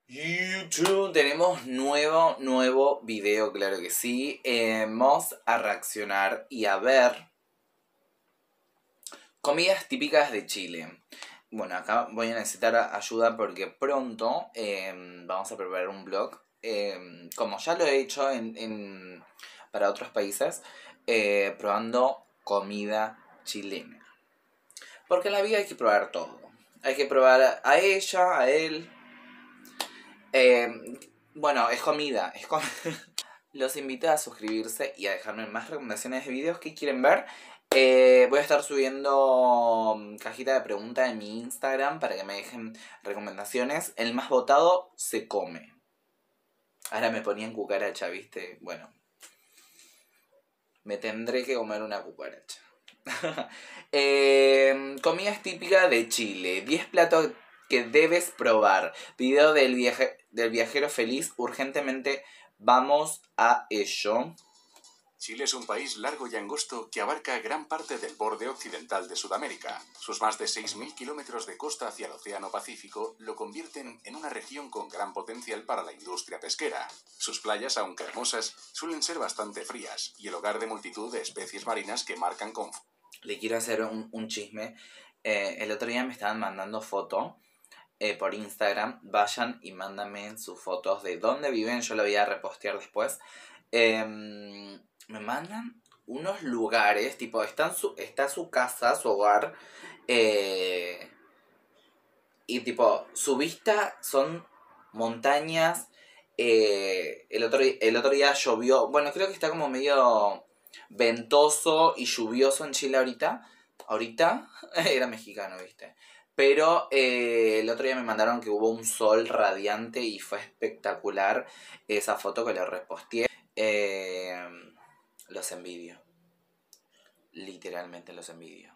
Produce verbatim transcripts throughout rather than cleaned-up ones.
YouTube, tenemos nuevo, nuevo video, claro que sí. Eh, vamos a reaccionar y a ver comidas típicas de Chile. Bueno, acá voy a necesitar ayuda porque pronto eh, vamos a preparar un vlog. Eh, como ya lo he hecho en, en, para otros países, eh, probando comida chilena. Porque en la vida hay que probar todo. Hay que probar a ella, a él. Eh, bueno, es comida, es comida. Los invito a suscribirse y a dejarme más recomendaciones de videos que quieren ver. Eh, voy a estar subiendo cajita de preguntas en mi Instagram para que me dejen recomendaciones. El más votado se come. Ahora me ponían cucaracha, ¿viste? Bueno, me tendré que comer una cucaracha. eh, comidas típicas de Chile. diez platos que debes probar. Video del, viaje, del viajero feliz. Urgentemente vamos a ello. Chile es un país largo y angosto que abarca gran parte del borde occidental de Sudamérica. Sus más de seis mil kilómetros de costa hacia el Océano Pacífico lo convierten en una región con gran potencial para la industria pesquera. Sus playas, aunque hermosas, suelen ser bastante frías y el hogar de multitud de especies marinas que marcan con... Le quiero hacer un, un chisme. Eh, el otro día me estaban mandando fotos eh, por Instagram. Vayan y mándenme sus fotos de dónde viven. Yo lo voy a repostear después. Eh, me mandan unos lugares, tipo, está, en su, está su casa, su hogar, eh, y tipo, su vista son montañas. Eh, el, otro, el otro día llovió, bueno, creo que está como medio ventoso y lluvioso en Chile ahorita. Ahorita era mexicano, ¿viste? Pero eh, el otro día me mandaron que hubo un sol radiante y fue espectacular esa foto que le reposteé. Eh, los envidio. Literalmente los envidio.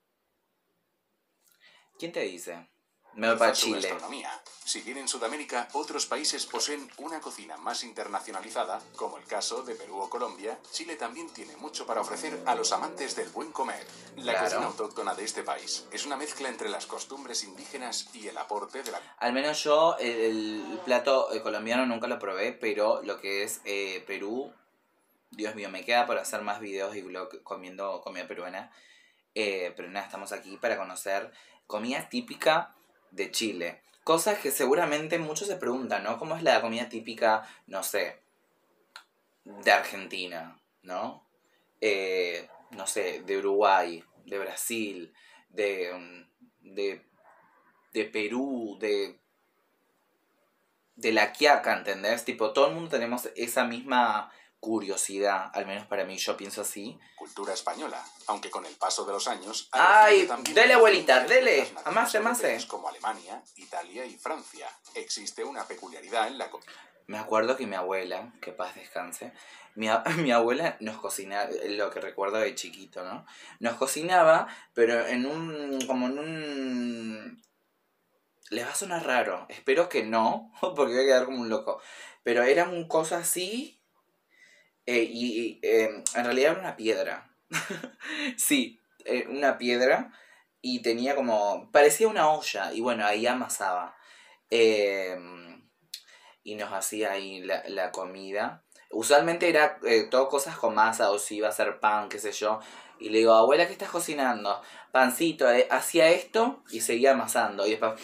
¿Quién te dice? Me voy para Chile. Gastronomía. Si bien en Sudamérica otros países poseen una cocina más internacionalizada, como el caso de Perú o Colombia, Chile también tiene mucho para ofrecer a los amantes del buen comer. La claro. Cocina autóctona de este país es una mezcla entre las costumbres indígenas y el aporte de la... Al menos yo el, el plato colombiano nunca lo probé, pero lo que es eh, Perú, Dios mío, me queda por hacer más videos y vlog comiendo comida peruana. Eh, pero nada, estamos aquí para conocer comida típica de Chile. Cosas que seguramente muchos se preguntan, ¿no? ¿Cómo es la comida típica, no sé, de Argentina, ¿no? Eh, no sé, de Uruguay, de Brasil, de, de, de Perú, de, de la Quiaca, ¿entendés? Tipo, todo el mundo tenemos esa misma curiosidad, al menos para mí, yo pienso así. Cultura española, aunque con el paso de los años... ¡Ay! ¡Dele, abuelita! ¡Dele! ¡Amase, amase! Como Alemania, Italia y Francia. Existe una peculiaridad en la... Me acuerdo que mi abuela, que paz descanse, mi, mi abuela nos cocinaba, lo que recuerdo de chiquito, ¿no? Nos cocinaba, pero en un... como en un... Les va a sonar raro, espero que no, porque voy a quedar como un loco. Pero era un cosa así... Eh, y eh, en realidad era una piedra. Sí, eh, una piedra. Y tenía como... parecía una olla. Y bueno, ahí amasaba. Eh, y nos hacía ahí la, la comida. Usualmente era eh, todo cosas con masa. O si iba a hacer pan, qué sé yo. Y le digo, abuela, ¿qué estás cocinando? Pancito. Eh, hacía esto y seguía amasando. Y después...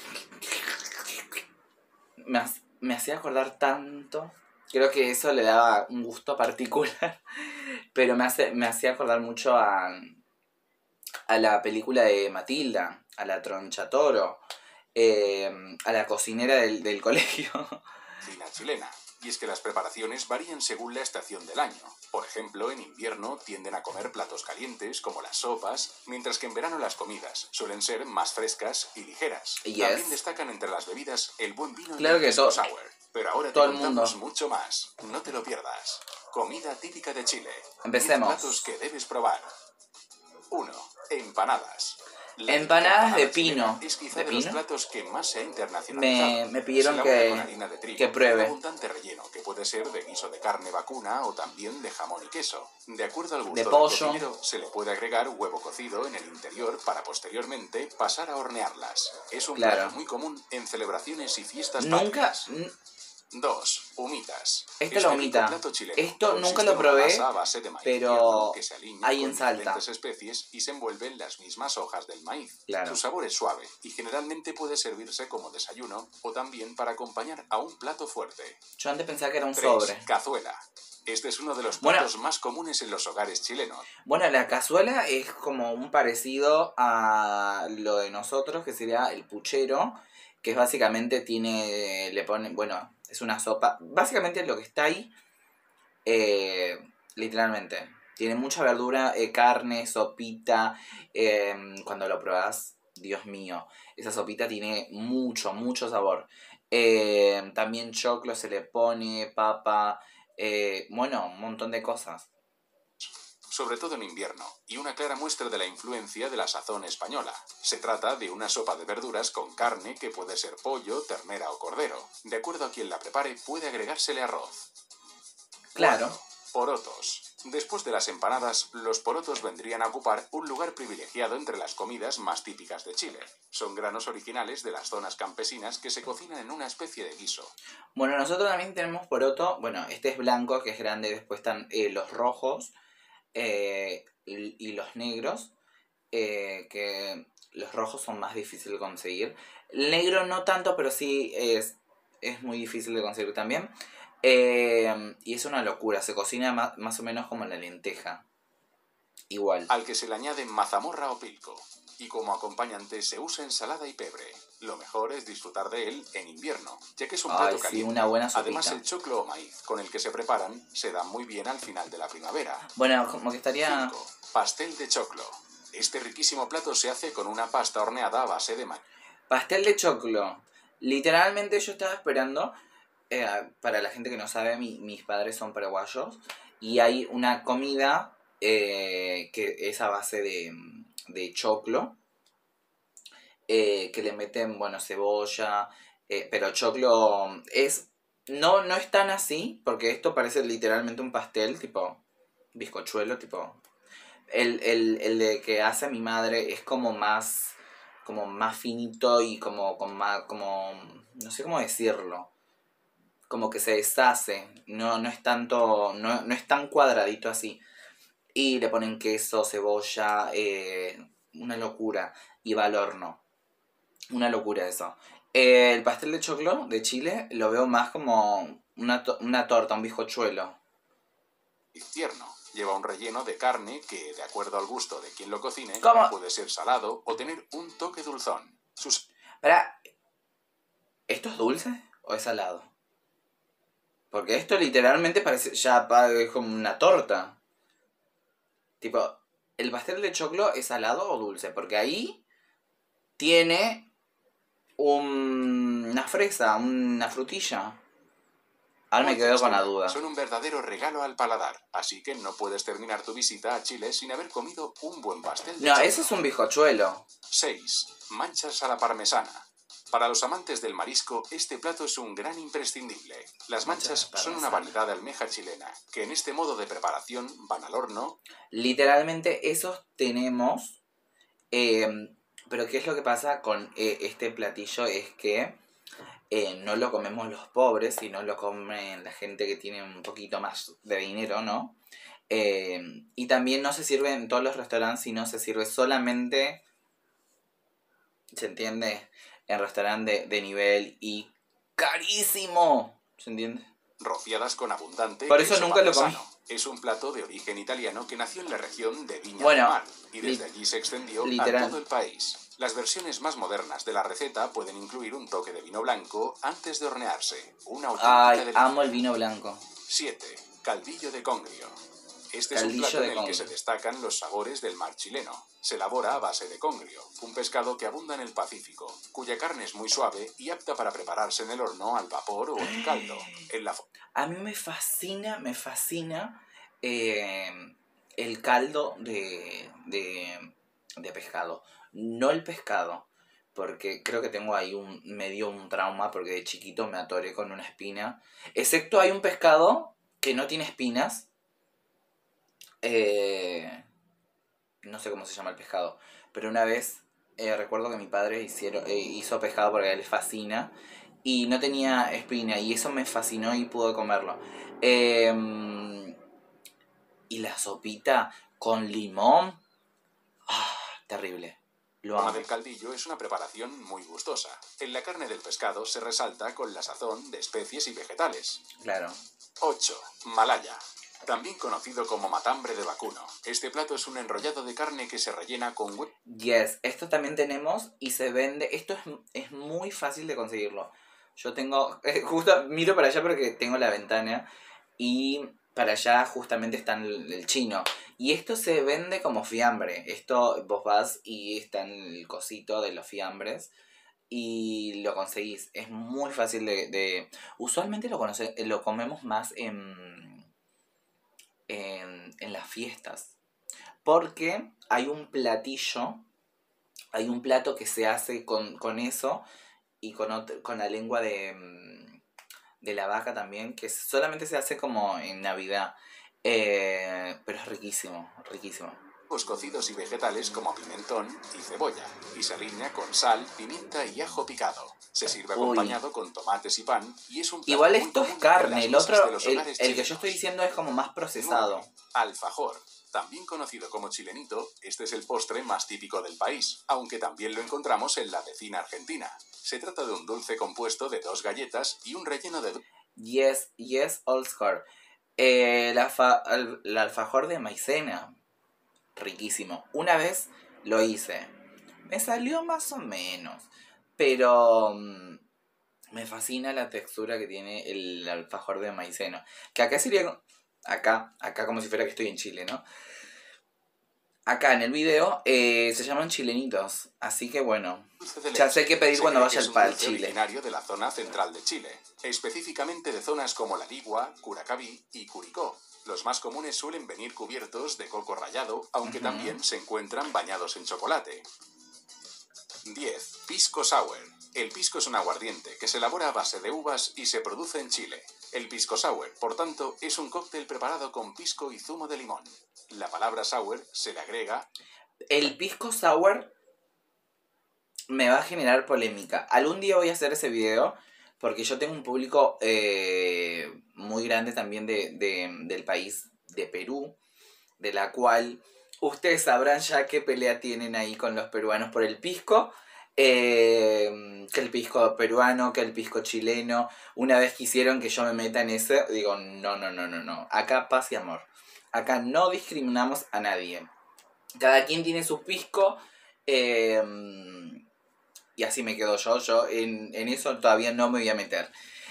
Me, me hacía acordar tanto... Creo que eso le daba un gusto particular. Pero me, hace, me hacía acordar mucho a, a la película de Matilda, a la Troncha Toro, eh, a la cocinera del, del colegio. Cocina chilena. Y es que las preparaciones varían según la estación del año. Por ejemplo, en invierno tienden a comer platos calientes, como las sopas, mientras que en verano las comidas suelen ser más frescas y ligeras. Yes. También destacan entre las bebidas el buen vino claro y el pisco sour. Pero ahora todo te el contamos mundo. mucho más. No te lo pierdas. Comida típica de Chile. Empecemos. diez platos que debes probar. uno. Empanadas. La Empanadas de empanada chilena pino. es quizá ¿De de los pino? platos que más se ha internacionalizado. Me, me pidieron Se elabora que, con harina de trigo que y un pruebe. abundante relleno que puede ser de guiso de carne vacuna o también de jamón y queso. De acuerdo al De gusto del pollo. cocinero, se le puede agregar huevo cocido en el interior para posteriormente pasar a hornearlas. Es un Claro. plato muy común en celebraciones y fiestas Nunca... patrias. n- dos. Humitas. Esto Este lo rico humita. plato chileno Esto nunca consiste lo en una probé, masa a base de maíz tierno que pero se alinea hay con en Salta. diferentes especies y se envuelve en las mismas hojas del maíz. Claro. Su sabor es suave y generalmente puede servirse como desayuno o también para acompañar a un plato fuerte. Yo antes pensaba que era un tres. sobre. Cazuela. Este es uno de los Bueno. platos más comunes en los hogares chilenos. Bueno, la cazuela es como un parecido a lo de nosotros, que sería el puchero, que es básicamente tiene, le ponen, bueno, es una sopa, básicamente lo que está ahí, eh, literalmente, tiene mucha verdura, eh, carne, sopita, eh, cuando lo pruebas, Dios mío, esa sopita tiene mucho, mucho sabor. Eh, también choclo se le pone, papa, eh, bueno, un montón de cosas. Sobre todo en invierno, y una clara muestra de la influencia de la sazón española. Se trata de una sopa de verduras con carne que puede ser pollo, ternera o cordero. De acuerdo a quien la prepare, puede agregársele arroz. Claro. cuatro. Porotos. Después de las empanadas, los porotos vendrían a ocupar un lugar privilegiado entre las comidas más típicas de Chile. Son granos originales de las zonas campesinas que se cocinan en una especie de guiso. Bueno, nosotros también tenemos poroto. Bueno, este es blanco, que es grande. Después están eh, los rojos eh, y, y los negros. Eh, que los rojos son más difíciles de conseguir. El negro no tanto, pero sí es, es muy difícil de conseguir también. Eh, y es una locura. Se cocina más, más o menos como la lenteja. Igual. Al que se le añade mazamorra o pilco. Y como acompañante se usa ensalada y pebre. Lo mejor es disfrutar de él en invierno, ya que es un plato Ay, sí, caliente. una buena sopita. Además, el choclo o maíz con el que se preparan se da muy bien al final de la primavera. Bueno, como que estaría... cinco. Pastel de choclo. Este riquísimo plato se hace con una pasta horneada a base de maíz. Pastel de choclo. Literalmente yo estaba esperando, eh, para la gente que no sabe, mi, mis padres son paraguayos y hay una comida eh, que es a base de, de choclo, eh, que le meten, bueno, cebolla, eh, pero choclo es... No, no es tan así, porque esto parece literalmente un pastel, tipo bizcochuelo, tipo... El, el, el de que hace mi madre es como más como más finito y como, como más, como, no sé cómo decirlo, como que se deshace, no, no es tanto, no, no es tan cuadradito así. Y le ponen queso, cebolla, eh, una locura, y va al horno, una locura eso. Eh, el pastel de choclo de Chile lo veo más como una, to- una torta, un bizcochuelo. Tierno. Lleva un relleno de carne que, de acuerdo al gusto de quien lo cocine, ¿Cómo? puede ser salado o tener un toque dulzón. Sus... Espera, ¿esto es dulce o es salado? Porque esto literalmente parece ya pa- es como una torta. Tipo, ¿el pastel de choclo es salado o dulce? Porque ahí tiene un- una fresa, una frutilla. Ahora me quedo con la duda. Son un verdadero regalo al paladar, así que no puedes terminar tu visita a Chile sin haber comido un buen pastel de No, choclo. eso es un bizcochuelo. seis. Manchas a la parmesana. Para los amantes del marisco, este plato es un gran imprescindible. Las manchas Manchas a la son una parmesana. variedad de almeja chilena, que en este modo de preparación van al horno. Literalmente esos tenemos. eh, pero ¿qué es lo que pasa con eh, este platillo? Es que eh, no lo comemos los pobres, sino lo comen la gente que tiene un poquito más de dinero, ¿no? Eh, y también no se sirve en todos los restaurantes, sino se sirve solamente, ¿se entiende? En restaurantes de, de nivel y carísimo, ¿se entiende? Rociadas con abundante Por eso queso nunca lo comí. parmesano. Es un plato de origen italiano que nació en la región de Viña Bueno, del Mar y desde li- allí se extendió literal. a todo el país. Las versiones más modernas de la receta pueden incluir un toque de vino blanco antes de hornearse. Una auténtica Ay, delicia. amo el vino blanco. siete. Caldillo de congrio. Este Caldillo es un plato de en el que congrio. se destacan los sabores del mar chileno. Se elabora a base de congrio, un pescado que abunda en el Pacífico, cuya carne es muy suave y apta para prepararse en el horno al vapor o en caldo. En la A mí me fascina, me fascina eh, el caldo de, de, de pescado. no el pescado, porque creo que tengo ahí un medio un trauma, porque de chiquito me atoré con una espina. Excepto hay un pescado que no tiene espinas. Eh, no sé cómo se llama el pescado, pero una vez eh, recuerdo que mi padre hicieron, eh, hizo pescado porque a él le fascina y no tenía espina y eso me fascinó y pude comerlo. Eh, y la sopita con limón, ah, terrible. Lo La forma amo. del caldillo es una preparación muy gustosa. En la carne del pescado se resalta con la sazón de especies y vegetales. Claro. ocho. Malaya. También conocido como matambre de vacuno. Este plato es un enrollado de carne que se rellena con hue- Yes, esto también tenemos y se vende. Esto es, es muy fácil de conseguirlo. Yo tengo, eh, justo miro para allá porque tengo la ventana y para allá justamente está el, el chino. Y esto se vende como fiambre. Esto vos vas y está en el cosito de los fiambres y lo conseguís. Es muy fácil de... de- Usualmente lo, conoce, lo comemos más en, en, en las fiestas. Porque hay un platillo, hay un plato que se hace con, con eso y con, otro, con la lengua de, mm, de la vaca también, que solamente se hace como en Navidad. Eh, pero es riquísimo, riquísimo. huevos cocidos y vegetales como pimentón y cebolla, y se riña con sal, pimienta y ajo picado. Se sirve Uy. acompañado con tomates y pan y es un plato Igual muy esto es común en carne, las el mesas de otro, los el, hogares el que yo estoy chilenos. diciendo es como más procesado. nueve. Alfajor. También conocido como chilenito, este es el postre más típico del país, aunque también lo encontramos en la vecina Argentina. Se trata de un dulce compuesto de dos galletas y un relleno de... Yes, yes, Oscar. Eh, el, alfa, el, el alfajor de maicena, riquísimo. Una vez lo hice. Me salió más o menos. Pero um, me fascina la textura que tiene el alfajor de maicena. Que acá sería... Acá, acá como si fuera que estoy en Chile, ¿no? Acá en el video eh, se llaman chilenitos. Así que bueno, dulce de ya sé leche. qué pedir Se cuando cree que vaya es al un pal dulce Chile. originario de la zona central de Chile, específicamente de zonas como La Ligua, Curacaví y Curicó. Los más comunes suelen venir cubiertos de coco rallado, aunque Ujú. también se encuentran bañados en chocolate. diez. Pisco Sour. El pisco es un aguardiente que se elabora a base de uvas y se produce en Chile. El pisco sour, por tanto, es un cóctel preparado con pisco y zumo de limón. La palabra sour se le agrega... El pisco sour me va a generar polémica. Algún día voy a hacer ese video porque yo tengo un público eh, muy grande también de, de, del país de Perú, de la cual ustedes sabrán ya qué pelea tienen ahí con los peruanos por el pisco. Eh, que el pisco peruano, que el pisco chileno. Una vez quisieron que yo me meta en ese, digo, no, no, no, no, no. Acá paz y amor. Acá no discriminamos a nadie. Cada quien tiene su pisco. Eh, y así me quedo yo. Yo en, en eso todavía no me voy a meter.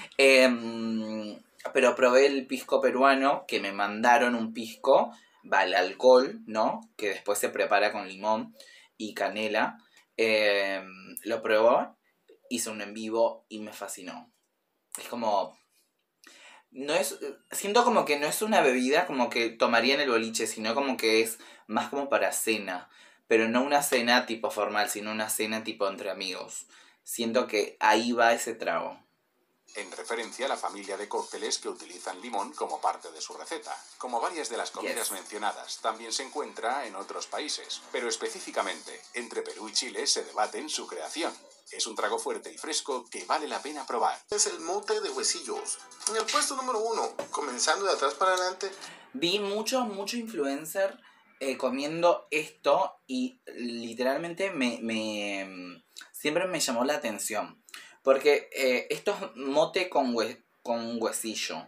Eh, pero probé el pisco peruano, que me mandaron un pisco, va el alcohol, ¿no? Que después se prepara con limón y canela. Eh, lo probó, hice un en vivo y me fascinó. Es como... No es, siento como que no es una bebida como que tomaría en el boliche, sino como que es más como para cena. Pero no una cena tipo formal, sino una cena tipo entre amigos. Siento que ahí va ese trago. en referencia a la familia de cócteles que utilizan limón como parte de su receta. Como varias de las comidas Yes. mencionadas, también se encuentra en otros países, pero específicamente entre Perú y Chile se debate en su creación. Es un trago fuerte y fresco que vale la pena probar. Es el mote de huesillos. En el puesto número uno, comenzando de atrás para adelante. Vi muchos, muchos influencer eh, comiendo esto y literalmente me, me siempre me llamó la atención. Porque eh, esto es mote con, hue, con huesillo.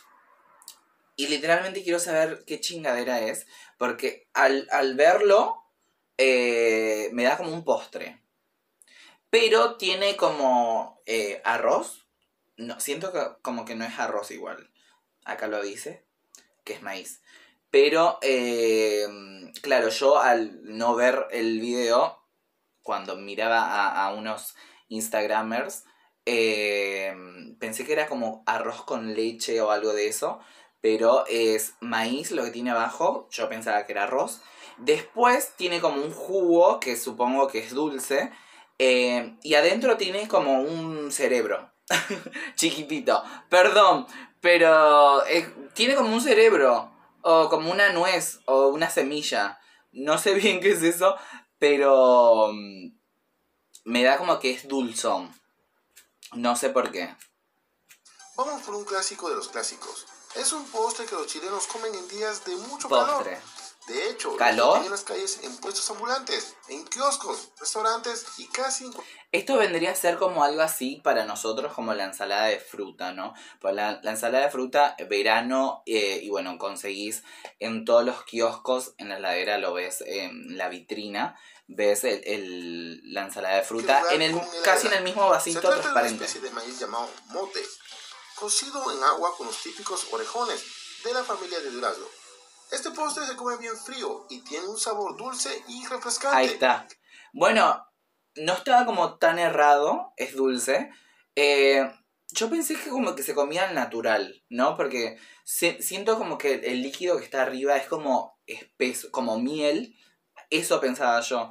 Y literalmente quiero saber qué chingadera es. Porque al, al verlo eh, me da como un postre. Pero tiene como eh, arroz. No, siento que como que no es arroz igual. Acá lo dice, que es maíz. Pero, eh, claro, yo al no ver el video, cuando miraba a, a unos Instagramers, eh, pensé que era como arroz con leche o algo de eso. Pero es maíz lo que tiene abajo, yo pensaba que era arroz. Después tiene como un jugo que supongo que es dulce. Eh, y adentro tiene como un cerebro. Chiquitito. Perdón, pero eh, tiene como un cerebro. O como una nuez. O una semilla. No sé bien qué es eso. Pero um, me da como que es dulzón. No sé por qué. Vamos por un clásico de los clásicos. Es un postre que los chilenos comen en días de mucho Postre. calor. De hecho, ¿Calor? lo venden en las calles, en puestos ambulantes, en kioscos, restaurantes y casi en... Esto vendría a ser como algo así para nosotros como la ensalada de fruta, ¿no? Pues la, la ensalada de fruta, verano, eh, y bueno, conseguís en todos los kioscos, en la heladera lo ves en la vitrina, ves el, el- la ensalada de fruta lugar en el, con heladera. casi en el mismo Se vasito trata de una transparente. especie de maíz llamado mote, cocido en agua con los típicos orejones de la familia de durazno. Este postre se come bien frío y tiene un sabor dulce y refrescante. Ahí está. Bueno, no estaba como tan errado, es dulce. Eh, yo pensé que como que se comía al natural, ¿no? Porque se- siento como que el líquido que está arriba es como espeso, como miel. Eso pensaba yo.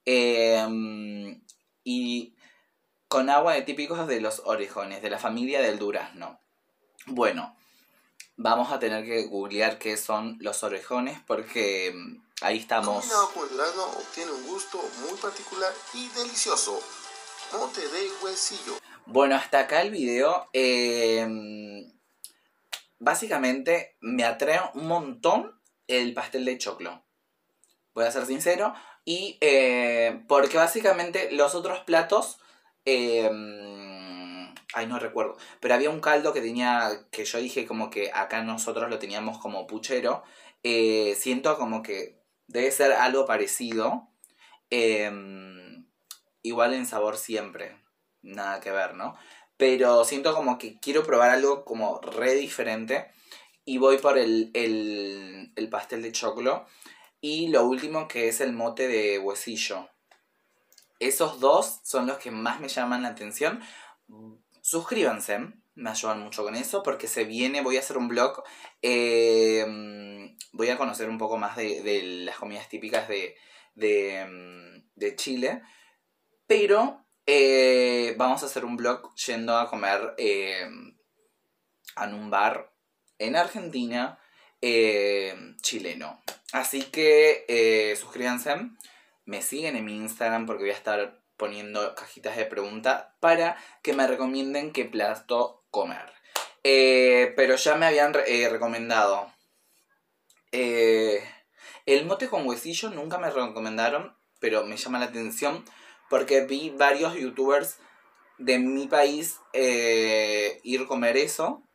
Eh, y con agua de típicos de los orejones, de la familia del durazno. Bueno, vamos a tener que googlear qué son los orejones porque mm, ahí estamos. Combinado con el durazno obtiene un gusto muy particular y delicioso. Mote de huesillo. Bueno, hasta acá el video. Eh, básicamente me atrae un montón el pastel de choclo. Voy a ser sincero. Y eh, porque básicamente los otros platos... eh, ay, no recuerdo. Pero había un caldo que tenía... Que yo dije como que acá nosotros lo teníamos como puchero. Eh, siento como que debe ser algo parecido. Eh, igual en sabor siempre. Nada que ver, ¿no? Pero siento como que quiero probar algo como re diferente. Y voy por el, el, el pastel de choclo. Y lo último que es el mote de huesillo. Esos dos son los que más me llaman la atención. Suscríbanse, me ayudan mucho con eso porque se viene, voy a hacer un blog. Eh, voy a conocer un poco más de, de las comidas típicas de, de, de Chile. Pero eh, vamos a hacer un blog yendo a comer eh, en un bar en Argentina eh, chileno. Así que eh, suscríbanse, me siguen en mi Instagram porque voy a estar poniendo cajitas de preguntas para que me recomienden qué plato comer. Eh, pero ya me habían eh, recomendado eh, el mote con huesillo, nunca me recomendaron, pero me llama la atención porque vi varios youtubers de mi país eh, ir a comer eso.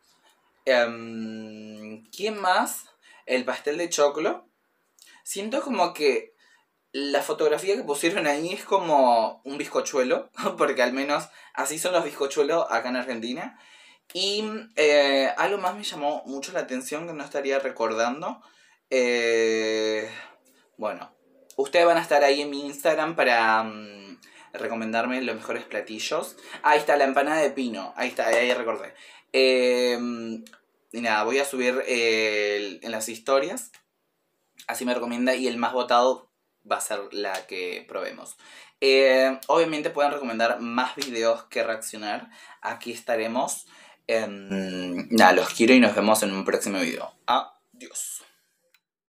Um, ¿Quién más? El pastel de choclo. Siento como que la fotografía que pusieron ahí es como un bizcochuelo, porque al menos así son los bizcochuelos acá en Argentina. Y eh, algo más me llamó mucho la atención que no estaría recordando. Eh, bueno, ustedes van a estar ahí en mi Instagram para um, recomendarme los mejores platillos. Ahí está la empanada de pino. Ahí está, ahí recordé. Eh, y nada, voy a subir eh, el, en las historias. Así me recomienda y el más votado va a ser la que probemos. Eh, obviamente pueden recomendar más videos que reaccionar. Aquí estaremos. Eh, nada, los quiero y nos vemos en un próximo video. Adiós.